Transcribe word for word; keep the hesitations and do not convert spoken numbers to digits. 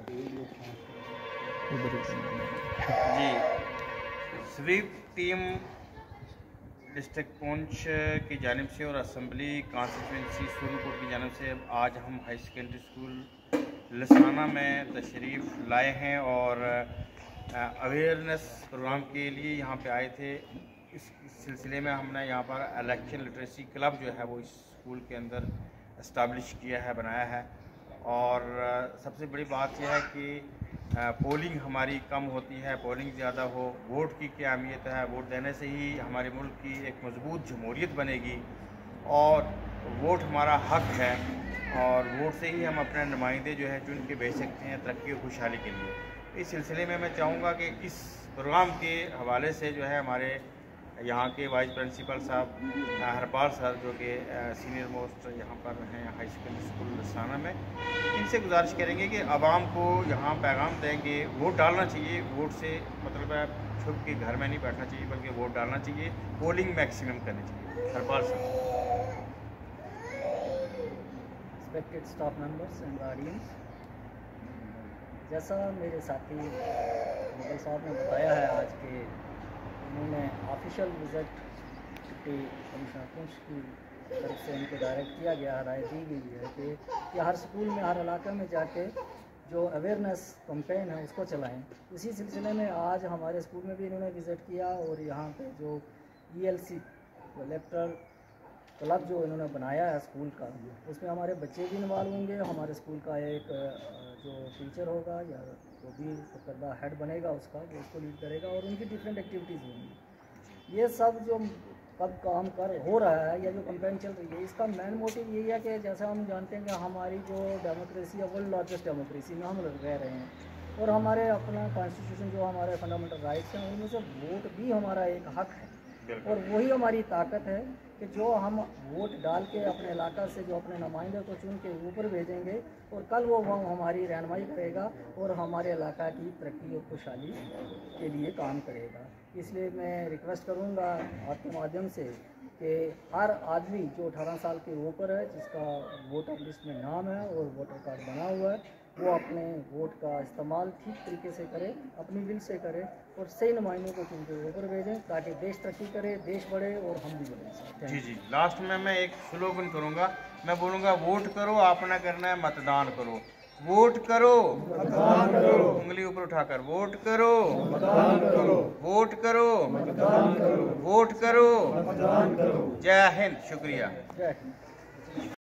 जी, sweep team district Poonch की जानिब से और असम्बली कॉन्स्टिट्यूंसी सूरनकोट की जानिब से आज हम हाई सेकेंडरी स्कूल लसाना में तशरीफ़ लाए हैं और अवेयरनेस प्रोग्राम के लिए यहाँ पे आए थे। इस सिलसिले में हमने यहाँ पर इलेक्शन लिटरेसी क्लब जो है वो इस स्कूल के अंदर इस्टाब्लिश किया है, बनाया है। और सबसे बड़ी बात यह है कि पोलिंग हमारी कम होती है, पोलिंग ज़्यादा हो। वोट की क्या अहमियत है, वोट देने से ही हमारे मुल्क की एक मजबूत जमहूरियत बनेगी और वोट हमारा हक है और वोट से ही हम अपने नुमाइंदे जो है चुन के भेज सकते हैं तरक्की और खुशहाली के लिए। इस सिलसिले में मैं चाहूँगा कि इस प्रोग्राम के हवाले से जो है हमारे यहाँ के वाइस प्रिंसिपल साहब हरपाल सर जो कि सीनियर मोस्ट यहाँ पर हैं हाई सेकेंडरी स्कूल लसाना में, इनसे गुजारिश करेंगे कि आवाम को यहाँ पैगाम देंगे वोट डालना चाहिए। वोट से मतलब है छुप के घर में नहीं बैठना चाहिए बल्कि वोट डालना चाहिए, पोलिंग मैक्सिमम करनी चाहिए। Harpal sir. Respected staff members and audience, जैसा मेरे साथी मुगल साहब ने बताया है आज के उन्होंने official visit deputy commissioner Poonch की तरफ से उनको डायरेक्ट किया गया, राय दी गई है कि, कि हर स्कूल में हर इलाके में जाके जो अवेयरनेस कैंपेन है उसको चलाएं। इसी सिलसिले में आज हमारे स्कूल में भी इन्होंने विज़िट किया और यहाँ पे जो E L C electoral club जो इन्होंने बनाया है स्कूल का, उसमें हमारे बच्चे भी इन्वॉल्व होंगे। हमारे स्कूल का एक जो टीचर होगा या जो भी सरकर्दा हेड बनेगा उसका, जो उसको लीड करेगा और उनकी डिफरेंट एक्टिविटीज़ होंगी। ये सब जो कब काम कर हो रहा है या जो कैंपेन चल रही है, इसका मेन मोटिव यही है कि जैसा हम जानते हैं कि हमारी जो डेमोक्रेसी है वर्ल्ड लार्जेस्ट डेमोक्रेसी में हम रह रहे हैं और हमारे अपना कॉन्स्टिट्यूशन जो हमारे फंडामेंटल राइट्स हैं उनमें से वोट भी हमारा एक हक है और वही हमारी ताकत है कि जो हम वोट डाल के अपने इलाका से जो अपने नुमाइंदे को चुन के ऊपर भेजेंगे और कल वो वह हमारी रहनुमाई करेगा और हमारे इलाका की तरक्की और खुशहाली के लिए काम करेगा। इसलिए मैं रिक्वेस्ट करूंगा आपके माध्यम से कि हर आदमी जो अठारह साल के ऊपर है, जिसका वोटर लिस्ट में नाम है और वोटर कार्ड बना हुआ है, वो अपने वोट का इस्तेमाल ठीक तरीके से करे, अपनी विल से करे और सही नुमाइंदों को चुन के ऊपर भेजें ताकि देश तरक्की करे, देश बढ़े और हम भी बढ़े। जी जी, लास्ट में मैं एक स्लोगन करूंगा, मैं बोलूँगा वोट करो, आपने करना है मतदान करो। वोट करो, मतदान करो, उंगली ऊपर उठाकर वोट करो, मतदान करो, वोट करो, मतदान करो, वोट करो, मतदान करो। जय हिंद, शुक्रिया। जय हिंद।